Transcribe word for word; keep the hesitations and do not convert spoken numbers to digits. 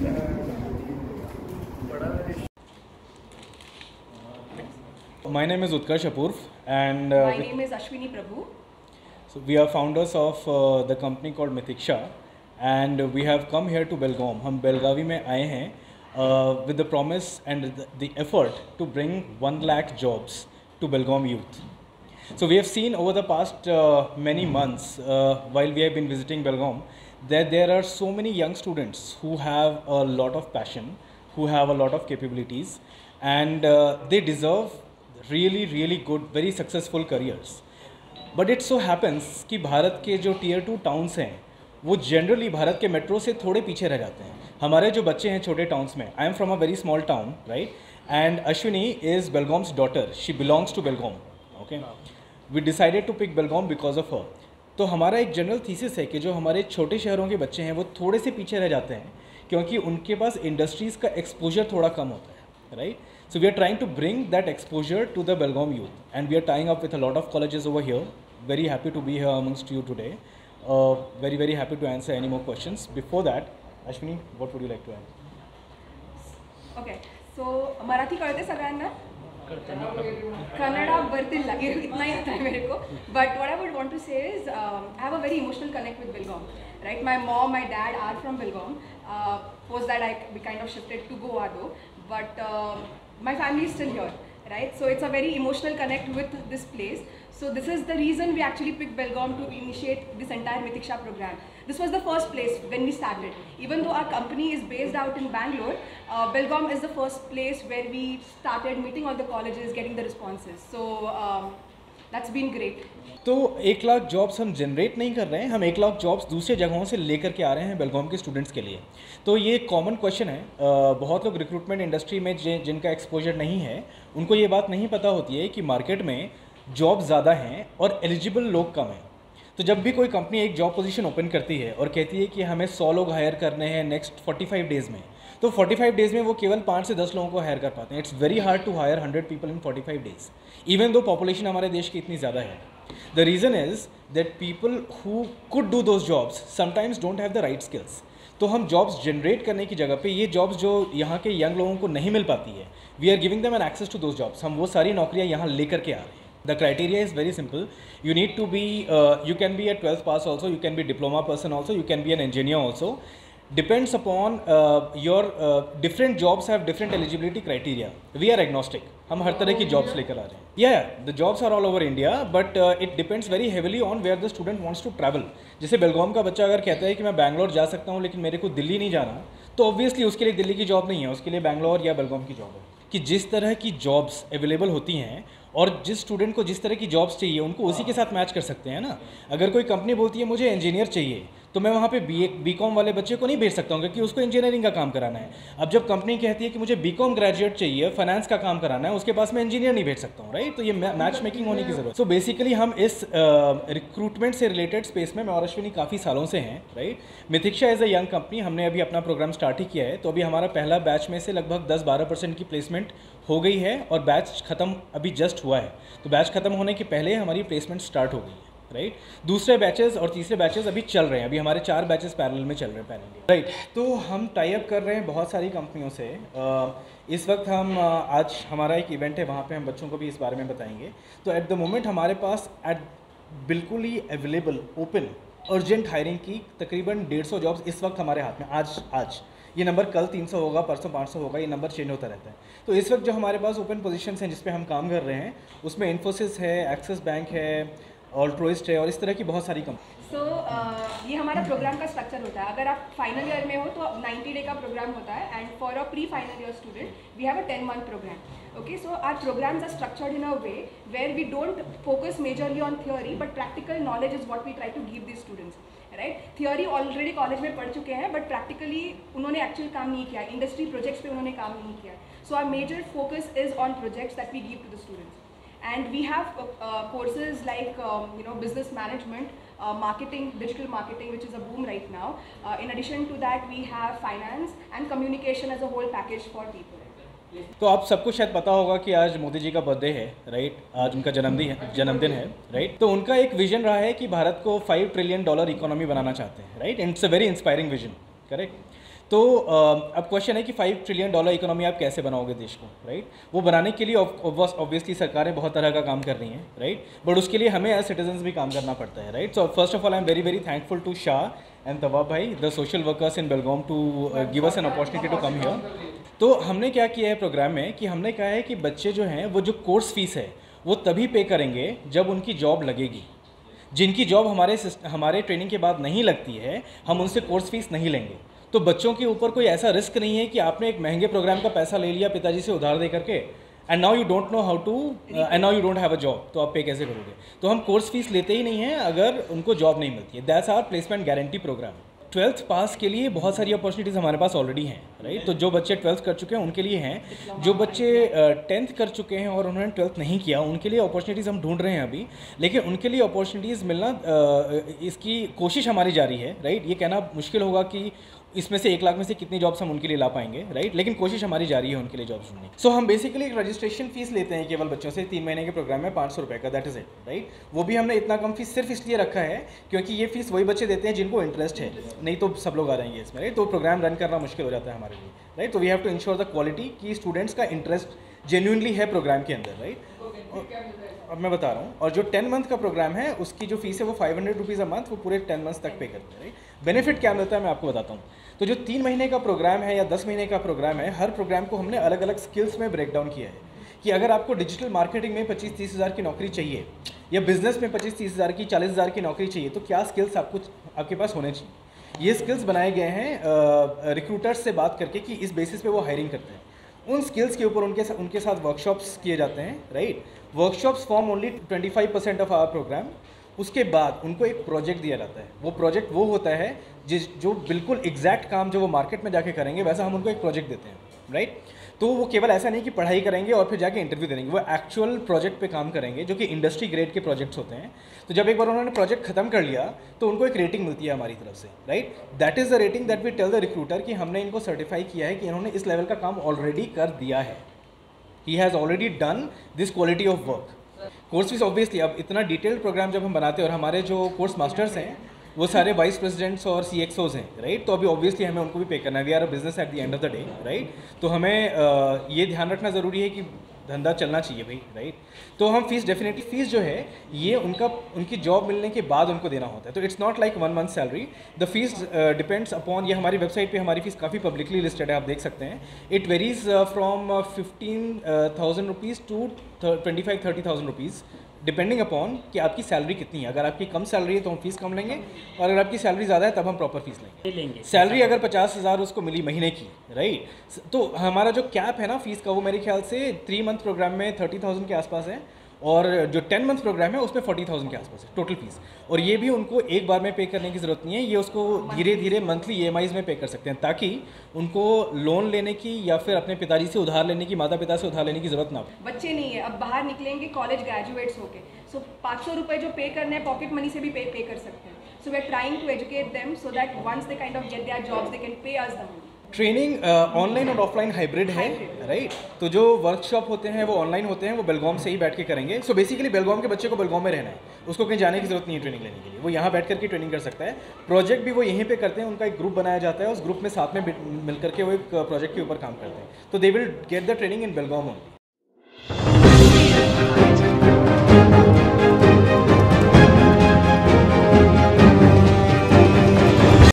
My name is Utkarsh Apurv and uh, my name is Ashwini Prabhu. So we are founders of uh, the company called Mithiksha and we have come here to Belgaum. हम बेलगावी में आए हैं uh, with the promise and the, the effort to bring one lakh jobs to Belgaum youth. So we have seen over the past uh, many months uh, while we have been visiting Belgaum that there are so many young students who have a lot of passion, who have a lot of capabilities and uh, they deserve really really good, very successful careers. But it so happens कि भारत के जो tier two towns हैं वो generally Bharat के metro से थोड़े पीछे रह जाते हैं. हमारे जो बच्चे हैं छोटे टाउन्स में, I am from a very small town right, and Ashwini is Belgaum's daughter, she belongs to Belgaum. Okay, we decided to pick Belgaum because of her. तो हमारा एक जनरल थीसिस है कि जो हमारे छोटे शहरों के बच्चे हैं वो थोड़े से पीछे रह जाते हैं क्योंकि उनके पास इंडस्ट्रीज़ का एक्सपोजर थोड़ा कम होता है, right. So we are trying to bring that exposure to the Belgaum youth, and we are tying up with a lot of colleges over here. Very happy to be here amongst you today. Uh, very very happy to answer any more questions. Before that, Ashwini, what would you like to add? Okay, so Marathi कळते सगळ्यांना? कन्नडा बरतिल्ला इतना ही आता है मेरे को. But what I would want to say is um, I have a very emotional connect with Belgaum. Right, my mom, my dad are from Belgaum. Uh, post that I we kind of shifted to Goa though, but uh, my family is still here, right? So it's a very emotional connect with this place. So this is the reason we actually picked Belgaum to initiate this entire Mithiksha program. This was the first place when we started. Even though our company is based out in Bangalore, uh, Belgaum is the first place where we started meeting all the colleges, getting the responses. So um, that's been great. तो एक lakh jobs हम generate नहीं कर रहे हैं, हम एक lakh jobs दूसरे जगहों से लेकर के आ रहे हैं बेलगाम के स्टूडेंट्स के लिए. तो ये कॉमन क्वेश्चन है. बहुत लोग रिक्रूटमेंट इंडस्ट्री में जिनका एक्सपोजर नहीं है उनको ये बात नहीं पता होती है कि मार्केट में जॉब ज़्यादा हैं और एलिजिबल लोग कम हैं. तो जब भी कोई कंपनी एक जॉब पोजीशन ओपन करती है और कहती है कि हमें सौ लोग हायर करने हैं नेक्स्ट फोर्टी फाइव डेज़ में, तो फोर्टी फाइव डेज़ में वो केवल पाँच से दस लोगों को हायर कर पाते हैं. It's very hard to hire hundred people in forty five days, even though population हमारे देश की इतनी ज़्यादा है. The reason is that people who could do those jobs sometimes don't have the right skills. तो हम जॉब्स जनरेट करने की जगह पे ये जॉब्स जो यहाँ के यंग लोगों को नहीं मिल पाती है, we are giving them an access to those jobs. हम वो सारी नौकरियाँ यहाँ लेकर के आ रहे हैं. The criteria is very simple. You need to be, uh, you can be a twelfth pass also, you can be diploma person also, you can be an engineer also. Depends upon uh, your uh, different jobs have different eligibility criteria. We are agnostic. हम हर तरह की jobs लेकर आ रहे हैं. Yeah, the jobs are all over India, but uh, it depends very heavily on where the student wants to travel. जैसे बेलगाम का बच्चा अगर कहता है कि मैं बैंगलोर जा सकता हूँ लेकिन मेरे को दिल्ली नहीं जाना, तो ऑब्वियसली उसके लिए दिल्ली की जॉब नहीं है, उसके लिए बैंगलोर या बेलगाम की जॉब है. कि जिस तरह की जॉब्स अवेलेबल होती हैं और जिस स्टूडेंट को जिस तरह की जॉब्स चाहिए उनको उसी के साथ मैच कर सकते हैं ना. अगर कोई कंपनी बोलती है मुझे इंजीनियर चाहिए तो मैं वहाँ पे बी बी कॉम वाले बच्चे को नहीं भेज सकता हूँ क्योंकि उसको इंजीनियरिंग का काम कराना है. अब जब कंपनी कहती है कि मुझे बी कॉम ग्रेजुएट चाहिए, फाइनेंस का काम कराना है, उसके पास मैं इंजीनियर नहीं भेज सकता हूँ, राइट. तो ये मैच मेकिंग होने की ज़रूरत. सो बेसिकली हम इस रिक्रूटमेंट uh, से रिलेटेड स्पेस में मैं और अश्विनी काफ़ी सालों से हैं, right. Mithiksha is a young company, हमने अभी अपना प्रोग्राम स्टार्ट ही किया है. तो अभी हमारा पहला बैच में से लगभग दस बारह परसेंट की प्लेसमेंट हो गई है और बैच ख़त्म अभी जस्ट हुआ है. तो बैच ख़त्म होने के पहले हमारी प्लेसमेंट स्टार्ट हो गई है, राइट. दूसरे बैचेस और तीसरे बैचेस अभी चल रहे हैं. अभी हमारे चार बैचेस पैरेलल में चल रहे हैं पैरेलल, राइट. तो हम टाई अप कर रहे हैं बहुत सारी कंपनियों से. इस वक्त हम आज हमारा एक इवेंट है, वहाँ पे हम बच्चों को भी इस बारे में बताएंगे. तो एट द मोमेंट हमारे पास एट बिल्कुल ही अवेलेबल ओपन अर्जेंट हायरिंग की तकरीबन डेढ़ सौ जॉब्स इस वक्त हमारे हाथ में. आज आज ये नंबर कल तीन सौ होगा, परसों पाँच सौ होगा, ये नंबर चेंज होता रहता है. तो इस वक्त जो हमारे पास ओपन पोजीशंस हैं जिस पे हम काम कर रहे हैं उसमें इन्फोसिस है, एक्सिस बैंक है, ऑल्ट्रोइस्ट है और इस तरह की बहुत सारी कंपनी. सो so, uh, ये हमारा प्रोग्राम का स्ट्रक्चर होता है. अगर आप फाइनल ईयर में हो तो नाइन्टी डे का प्रोग्राम होता है and for a pre final year student we have a ten month program. Okay, so our programs are structured in a way where we don't focus majorly on theory, but practical knowledge is what we try to give these students. Right? Theory already college में पढ़ चुके हैं, but practically उन्होंने actual काम नहीं किया, industry projects पे उन्होंने काम नहीं किया. So our major focus is on projects that we give to the students. And we have uh, courses like um, you know business management, uh, marketing, digital marketing, which is a boom right now. Uh, in addition to that, we have finance and communication as a whole package for people. तो आप सबको शायद पता होगा कि आज मोदी जी का birthday है, राइट. आज उनका जन्मदिन है जन्मदिन है राइट. तो उनका एक विजन रहा है कि भारत को फाइव ट्रिलियन डॉलर इकोनॉमी बनाना चाहते हैं, right. And it's a very inspiring vision. Correct. तो uh, अब क्वेश्चन है कि फाइव ट्रिलियन डॉलर इकोनॉमी आप कैसे बनाओगे देश को, राइट right? वो बनाने के लिए ऑब्वियसली सरकारें बहुत तरह का काम कर रही हैं, राइट right? बट उसके लिए हमें एज सिटीजन्स भी काम करना पड़ता है, right. So first of all I am very very thankful to Shah and Tawab भाई, the social workers in Belgaum, to give us an opportunity to come here. तो हमने क्या किया है प्रोग्राम में कि हमने कहा है कि बच्चे जो हैं वो जो कोर्स फीस है वो तभी पे करेंगे जब उनकी जॉब लगेगी। जिनकी जॉब हमारे हमारे ट्रेनिंग के बाद नहीं लगती है, हम उनसे कोर्स फीस नहीं लेंगे। तो बच्चों के ऊपर कोई ऐसा रिस्क नहीं है कि आपने एक महंगे प्रोग्राम का पैसा ले लिया पिताजी से उधार दे करके, and now you don't know how to and now you don't have a job, तो आप पे कैसे करोगे। तो हम कोर्स फीस लेते ही नहीं हैं अगर उनको जॉब नहीं मिलती है। That's our placement guarantee program. Twelfth pass के लिए बहुत सारी अपॉर्चुनिटीज़ हमारे पास ऑलरेडी हैं, राइट। तो जो बच्चे ट्वेल्थ कर चुके हैं उनके लिए हैं, जो बच्चे टेंथ uh, कर चुके हैं और उन्होंने ट्वेल्थ नहीं किया उनके लिए अपॉर्चुनिटीज़ हम ढूंढ रहे हैं अभी, लेकिन उनके लिए अपॉर्चुनिटीज़ मिलना uh, इसकी कोशिश हमारी जारी है, राइट। ये कहना मुश्किल होगा कि इसमें से एक लाख में से कितनी जॉब्स हम उनके लिए ला पाएंगे, राइट, लेकिन कोशिश हमारी जारी है उनके लिए जॉब्स ढूंढने। सो हम बेसिकली एक रजिस्ट्रेशन फीस लेते हैं केवल बच्चों से, तीन महीने के प्रोग्राम में पाँच सौ रुपये का, दैट इज़ इट, राइट। वो भी हमने इतना कम फीस सिर्फ इसलिए रखा है क्योंकि ये फीस वही बच्चे देते हैं जिनको इंटरेस्ट है, नहीं तो सब लोग आ जाएंगे इसमें, राइट। तो प्रोग्राम रन करना मुश्किल हो जाता है हमारे लिए, राइट। तो we have to ensure the quality कि स्टूडेंट्स का इंटरेस्ट जेन्युइनली है प्रोग्राम के अंदर, राइट। अब मैं बता रहा हूँ, और जो टेन मंथ का प्रोग्राम है उसकी जो फीस है वो five hundred rupees a month, वो पूरे टेन मंथ्स तक पे करते हैं, राइट। बेनिफिट क्या मिलता है मैं आपको बताता हूँ। तो जो तीन महीने का प्रोग्राम है या दस महीने का प्रोग्राम है, हर प्रोग्राम को हमने अलग अलग स्किल्स में ब्रेक डाउन किया है कि अगर आपको डिजिटल मार्केटिंग में पच्चीस तीस हज़ार की नौकरी चाहिए या बिजनेस में पच्चीस तीस हज़ार की चालीस हज़ार की नौकरी चाहिए, तो क्या स्किल्स आपको आपके पास होने चाहिए। ये स्किल्स बनाए गए हैं रिक्रूटर्स से बात करके कि इस बेसिस पे वो हायरिंग करते हैं। उन स्किल्स के ऊपर उनके उनके साथ वर्कशॉप्स किए जाते हैं, right. Workshops form only twenty five percent of our program. उसके बाद उनको एक प्रोजेक्ट दिया जाता है। वो प्रोजेक्ट वो होता है जिस जो बिल्कुल एग्जैक्ट काम जो वो मार्केट में जाके करेंगे वैसा हम उनको एक प्रोजेक्ट देते हैं, राइट। तो वो केवल ऐसा नहीं कि पढ़ाई करेंगे और फिर जाके इंटरव्यू देंगे, वो एक्चुअल प्रोजेक्ट पे काम करेंगे जो कि इंडस्ट्री ग्रेड के प्रोजेक्ट्स होते हैं। तो जब एक बार उन्होंने प्रोजेक्ट खत्म कर लिया तो उनको एक रेटिंग मिलती है हमारी तरफ से, right. That is the rating that we tell the recruiter कि हमने इनको सर्टिफाई किया है कि इन्होंने इस लेवल का काम ऑलरेडी कर दिया है, he has already done this quality of work. Course fees obviously अब इतना डिटेल्ड प्रोग्राम जब हम बनाते हैं, और हमारे जो कोर्स मास्टर्स हैं वो सारे वाइस प्रेसिडेंट्स और सी एक्स ओज हैं, राइट। तो अभी ऑब्वियसली हमें उनको भी पे करना है, we are a business at the end of the day, right. तो हमें आ, ये ध्यान रखना ज़रूरी है कि धंधा चलना चाहिए भाई, राइट। तो हम फीस डेफिनेटली फीस जो है ये उनका उनकी जॉब मिलने के बाद उनको देना होता है। तो it's not like one month salary, the fees depends upon, ये हमारी वेबसाइट पे हमारी फीस काफ़ी पब्लिकली लिस्टेड है, आप देख सकते हैं। It varies from fifteen thousand rupees to twenty five thirty thousand rupees depending upon कि आपकी सैलरी कितनी है। अगर आपकी कम सैलरी है तो हम फीस कम लेंगे, और अगर आपकी सैलरी ज़्यादा है तब हम प्रॉपर फीस लेंगे लेंगे सैलरी अगर पचास हज़ार उसको मिली महीने की, राइट। तो हमारा जो कैप है ना फीस का, वो मेरे ख्याल से थ्री मंथ प्रोग्राम में थर्टी थाउजेंड के आसपास है, और जो टेन मंथ प्रोग्राम है उसमें फोर्टी थाउजेंड के आसपास है टोटल फीस। और ये भी उनको एक बार में पे करने की ज़रूरत नहीं है, ये उसको धीरे धीरे मंथली ई एम आईज़ में पे कर सकते हैं, ताकि उनको लोन लेने की या फिर अपने पिताजी से उधार लेने की, माता पिता से उधार लेने की ज़रूरत ना पड़े। बच्चे नहीं है, अब बाहर निकलेंगे कॉलेज ग्रेजुएट्स होके, सो पाँच सौ रुपये जो पे करने हैं पॉकेट मनी से भी पे पे कर सकते हैं। So we are trying to educate them so that once they kind of get their jobs they can pay us the money. Training online और ऑफलाइन हाइब्रिड है, राइट। तो जो वर्कशॉप होते हैं वो ऑनलाइन होते हैं, वो बेलगाम से ही बैठ के करेंगे। सो बेसिकली बेलगाम के बच्चे को बेलगाम में रहना है, उसको कहीं जाने की जरूरत नहीं है ट्रेनिंग लेने के लिए, वो यहाँ बैठ करके ट्रेनिंग कर सकता है। प्रोजेक्ट भी वो यहीं पे करते हैं, उनका एक ग्रुप बनाया जाता है, उस ग्रुप में साथ में मिल करके वो एक प्रोजेक्ट के ऊपर काम करते हैं। तो they will get the training in Belgaum only.